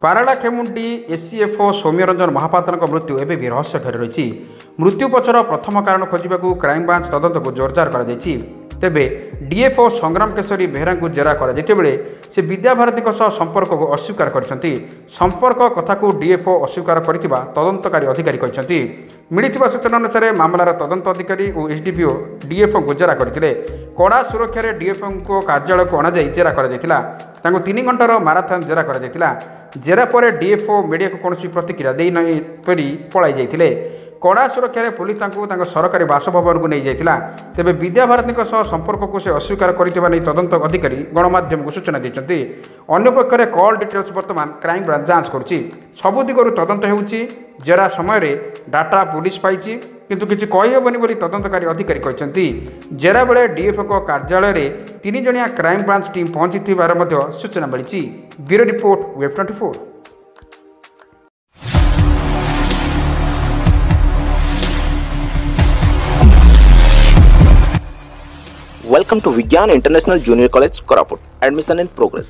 Paralakhemundi ACFO Soumyaranjan ମହାପାତ୍ରଙ୍କ ମୃତ୍ୟୁ ଏବେ ବି ରହସ୍ୟ ଘେରି ରହିଛି। ମୃତ୍ୟୁ ପଛର ପ୍ରଥମ କାରଣ ଖୋଜିବାକୁ କ୍ରାଇମବ୍ରାଞ୍ଚ ତଦନ୍ତକୁ ଜୋରଦାର କରାଯାଇଛି। ତେବେ ଡିଏଫ୍ଓ ସଂଗ୍ରାମ କେଶରୀ ବେହେରାଙ୍କୁ ଜେରା କରାଯାଇଥିବା ବେଳେ ସେ ବିଦ୍ୟାଭାରତୀଙ୍କ ସହ ସମ୍ପର୍କକୁ ଅସ୍ୱୀକାର କରିଛନ୍ତି। ସମ୍ପର୍କ କଥାକୁ ଡିଏଫ୍ଓ ଅସ୍ୱୀକାର କରିଥିବା ତଦନ୍ତକାରୀ ଅଧିକାରୀ କହିଛନ୍ତି। ମିଳିଥିବା ସୂଚନା ଅନୁସାରେ ମାମଲାର ତଦନ୍ତ ଅଧିକାରୀ ଓ ଏସ୍ଡିପିଓ ଡିଏଫ୍ଓଙ୍କୁ ଜେରା କରିଥିଲେ। କଡ଼ା ସୁରକ୍ଷାରେ ଡିଏଫ୍ଓଙ୍କ କାର୍ଯ୍ୟାଳୟକୁ ଅଣାଯାଇ ଜେରା କରାଯାଇଥିଲା। ତାଙ୍କୁ 3 ଘଣ୍ଟାର ମାରାଥନ ଜେରା କରାଯାଇଥିଲା। ଜେରା ପରେ ଡିଏଫ୍ଓ ମିଡ଼ିଆକୁ କୌଣସି ପ୍ରତିକ୍ରିୟା ଦେଇନାହିଁ ପରି ପଳାଇ ଯାଇଥିଲେ। କଡ଼ା ସୁରକ୍ଷାରେ ପୁଲିସ ତାଙ୍କୁ ତାଙ୍କ ସରକାରୀ ବାସଭବନକୁ ନେଇଯାଇଥିଲା। ତେବେ ବିଦ୍ୟାଭାରତୀଙ୍କ ସହ ସମ୍ପର୍କକୁ ସେ ଅସ୍ୱୀକାର କରିଥିବା ନେଇ ତଦନ୍ତ ଅଧିକାରୀ ଗଣମାଧ୍ୟମକୁ ସୂଚନା ଦେଇଛନ୍ତି। ଅନ୍ୟପକ୍ଷରେ କଲ୍ ଡିଟେଲ୍ସ ବର୍ତ୍ତମାନ କ୍ରାଇମବ୍ରାଞ୍ଚ ଯାଞ୍ଚ କରୁଛି। ସବୁ ଦିଗରୁ ତଦନ୍ତ ହେଉଛି। ଜେରା ସମୟରେ ଡାଟା ପୁଲିସ ପାଇଛି, କିନ୍ତୁ କିଛି କହିହେବନି ବୋଲି ତଦନ୍ତକାରୀ ଅଧିକାରୀ କହିଛନ୍ତି। ଜେରା ବେଳେ ଡିଏଫ୍ଓଙ୍କ କାର୍ଯ୍ୟାଳୟରେ 3 ଜଣିଆ କ୍ରାଇମବ୍ରାଞ୍ଚ ଟିମ୍ ପହଞ୍ଚିଥିବାର ମଧ୍ୟ ସୂଚନା ମିଳିଛି। ବ୍ୟୁରୋ ରିପୋର୍ଟ, ୱେବ୍24। Welcome to Vigyan International Junior College, Koraput. Admission in progress.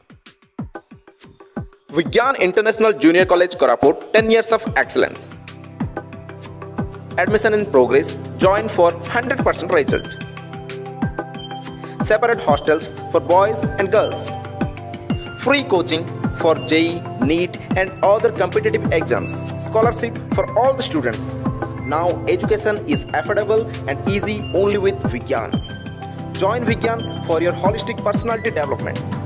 Vigyan International Junior College, Koraput. 10 years of excellence. Admission in progress. Join for 100% result. Separate hostels for boys and girls. Free coaching for JEE, NEET and other competitive exams. Scholarship for all the students. Now education is affordable and easy only with Vigyan. Join Vigyan for your holistic personality development.